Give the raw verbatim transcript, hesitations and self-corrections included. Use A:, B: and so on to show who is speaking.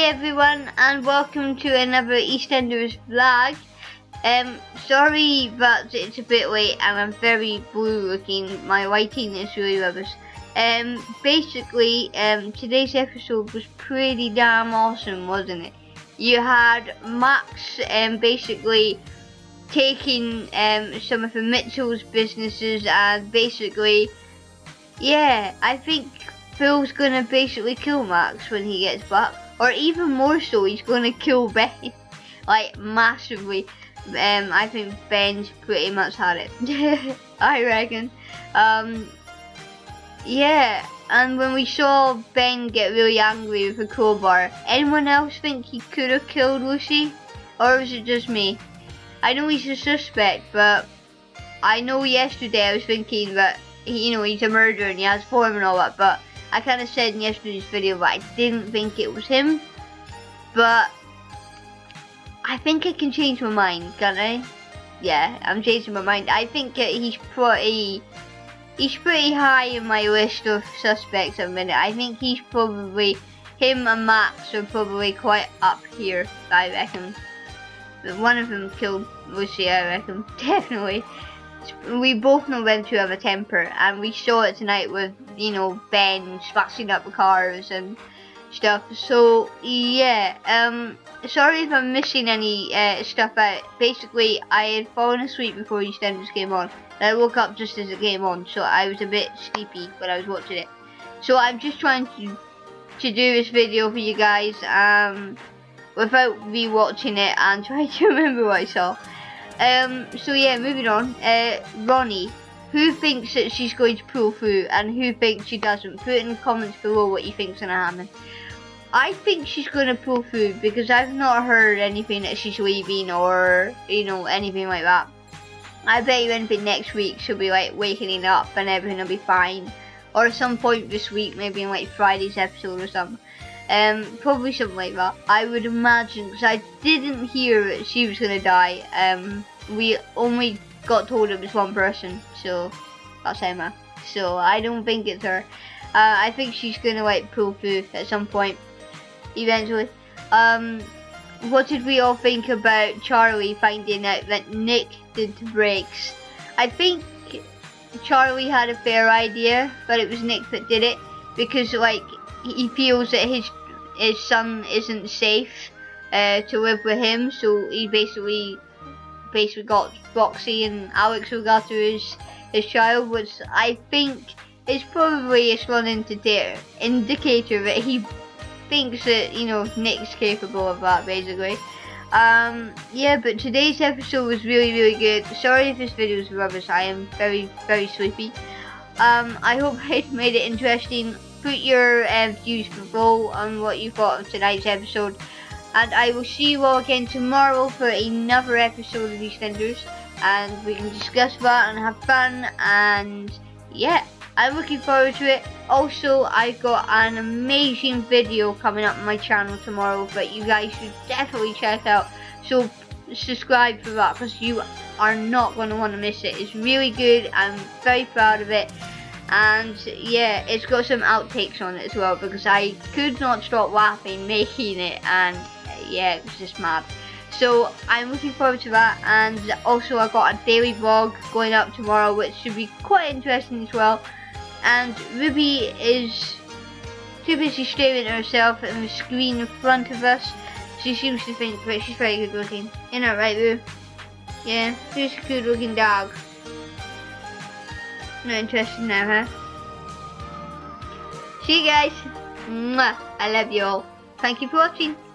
A: everyone, and welcome to another EastEnders vlog. Um, sorry but it's a bit late and I'm very blue looking. My lighting is really rubbish. Um, basically, um, today's episode was pretty damn awesome, wasn't it? You had Max um, basically taking um, some of the Mitchell's businesses, and basically, yeah, I think Phil's gonna basically kill Max when he gets back, or even more so, he's gonna kill Ben, like massively. Um, I think Ben's pretty much had it. I reckon. Um, yeah, and when we saw Ben get really angry with the crowbar, anyone else think he could have killed Lucy, or was it just me? I know he's a suspect, but I know yesterday I was thinking that he, you know, he's a murderer and he has form and all that, but I kind of said in yesterday's video that I didn't think it was him, but I think I can change my mind, can't I? Yeah, I'm changing my mind. I think that he's pretty, he's pretty high in my list of suspects at the minute. I think he's probably, him and Max are probably quite up here, I reckon. But one of them killed Lucy, I reckon, definitely. We both know them to have a temper, and we saw it tonight with, you know, Ben smashing up the cars and stuff. So yeah, um, sorry if I'm missing any uh, stuff out. Basically, I had fallen asleep before EastEnders came on. I woke up just as it came on, so I was a bit sleepy when I was watching it. So I'm just trying to to do this video for you guys, um, without rewatching it and trying to remember what I saw. Um, so yeah, moving on. Uh, Ronnie, who thinks that she's going to pull through and who thinks she doesn't? Put in the comments below what you think's gonna happen. I think she's gonna pull through because I've not heard anything that she's leaving or, you know, anything like that. I bet you anything next week she'll be like waking up and everything will be fine. Or at some point this week, maybe in like Friday's episode or something. Um, probably something like that, I would imagine, because I didn't hear that she was gonna die. Um, we only got told it was one person, so that's Emma. So I don't think it's her. Uh, I think she's gonna like pull through at some point, eventually. Um, what did we all think about Charlie finding out that Nick did the brakes? I think Charlie had a fair idea, but it was Nick that did it, because like, he feels that his his son isn't safe uh, to live with him, so he basically basically got Roxy and Alex look after his his child, which I think is probably a strong indicator indicator that he thinks that, you know, Nick's capable of that, basically. Um, yeah, but today's episode was really really good. Sorry if this video is rubbish. I am very very sleepy. Um, I hope I made it interesting. Put your uh, views below on what you thought of tonight's episode, and I will see you all again tomorrow for another episode of EastEnders, and we can discuss that and have fun, and yeah, I'm looking forward to it. Also, I've got an amazing video coming up on my channel tomorrow that you guys should definitely check out, so subscribe for that because you are not going to want to miss it. It's really good. I'm very proud of it. And yeah, it's got some outtakes on it as well, because I could not stop laughing making it, and yeah, it was just mad. So I'm looking forward to that, and also I got a daily vlog going up tomorrow, which should be quite interesting as well. And Ruby is too busy staring at herself at the screen in front of us. She seems to think that she's very good looking. Isn't that right, Roo? Yeah, she's a good looking dog. Not interested now, huh? See you guys. Mwah. I love you all. Thank you for watching.